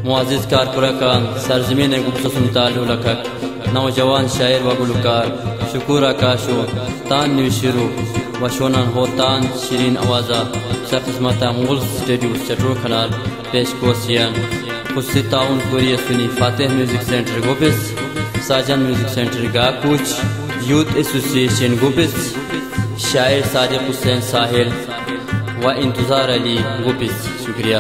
मुआज़िज़ कारकुराकान सरज़मीन गुफ्तुम ताल्लु लकक नौजवान शायर व गुलकार शुकुर आकाशो तान निशिरो व शोनन हो तान शिरीन आवाज़ा सक़िस्मता मुग़ल स्टेडियो चटोर खनाल पेश कोसियान खुशी ताउन कोरिया सुनी फातेह म्यूजिक सेंटर गोपिस साजन म्यूजिक सेंटर गाकुच यूथ एसोसिएशन गोपिस शायर सादिक हुसैन साहिल व इंतजार अली गोपिस। शुक्रिया।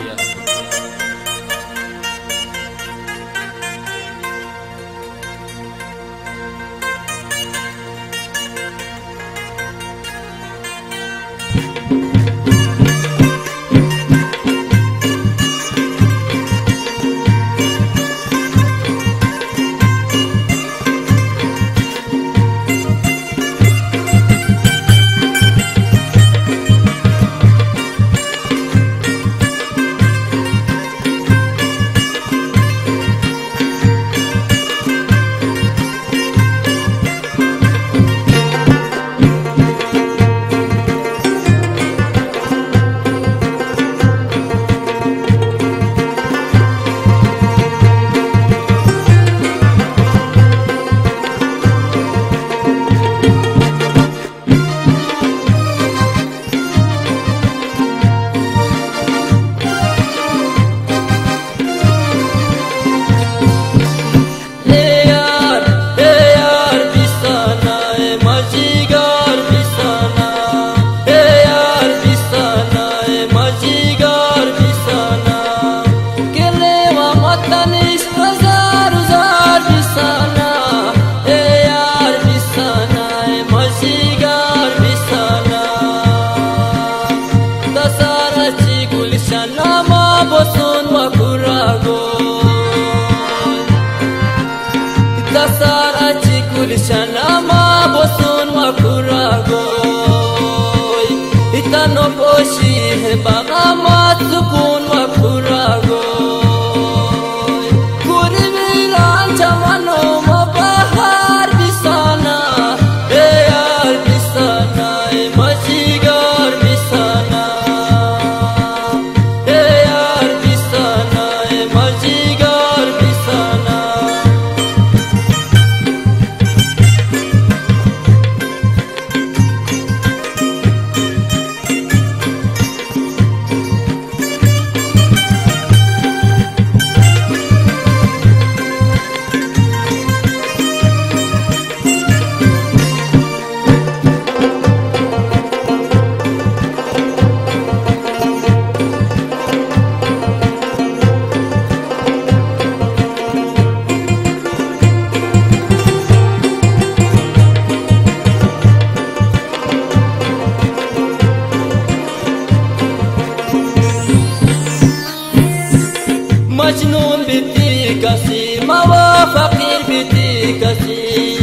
مجنون بيتي كسي ما فقير بيتي كسي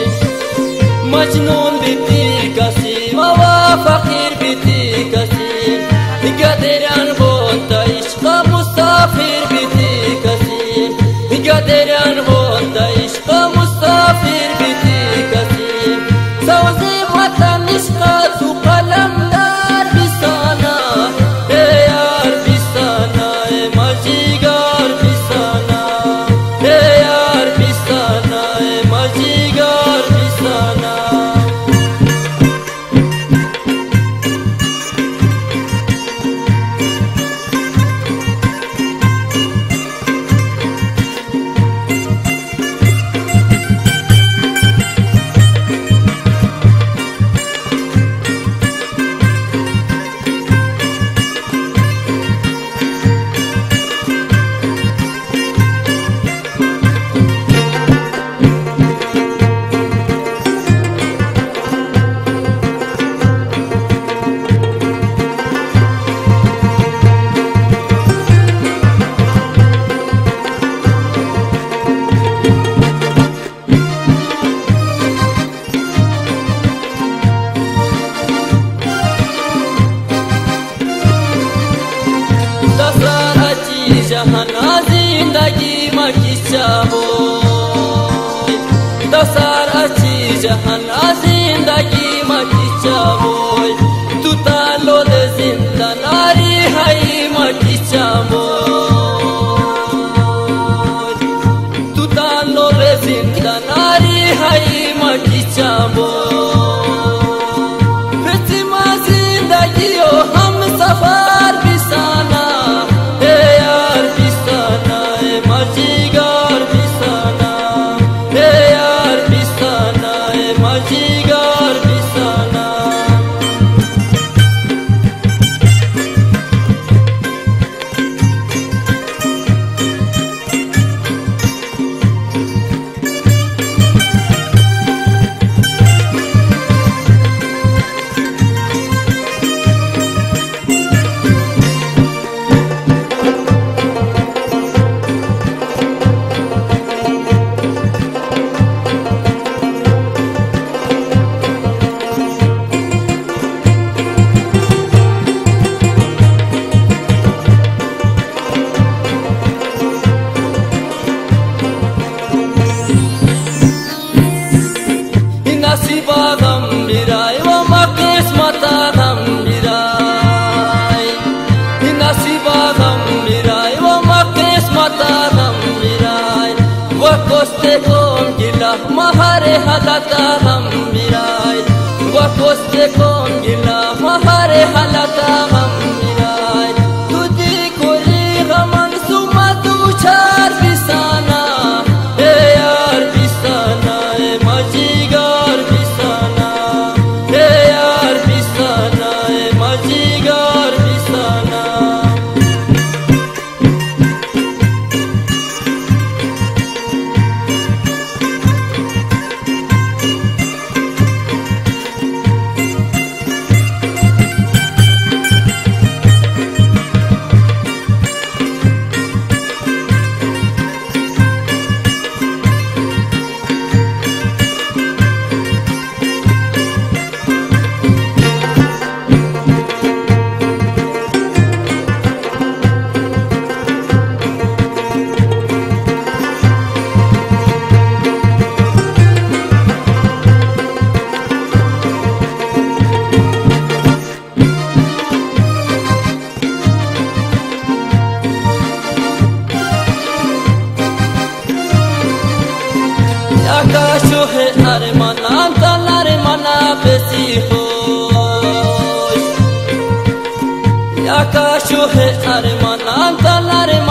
مجنون بيتي كسي ما فقير بيتي كسي قادران هون عشق مسافر بيتي كسي قادران هون عشق مسافر بيتي كسي سوزي وطن عشق وقلم دار بسانا يار بسانا مجيغا जहान जिंदगी मची चामोय तू तालो दे जिंदा नारी हाई मची चामोय نفسی خوش یا کاشو ہے ارمان انت